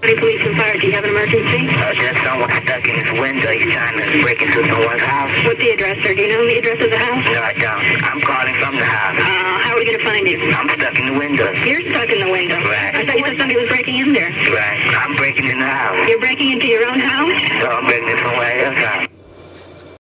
Hey, police and fire, do you have an emergency? There's someone stuck in this window. He's trying to break into someone's house. What's the address, sir? Do you know the address of the house? No, I don't. I'm calling from the house. How are we going to find you? I'm stuck in the window. You're stuck in the window. Right. I thought you said somebody was breaking in there. Right. I'm breaking in the house. You're breaking into your own house? So I'm breaking in somebody else's house.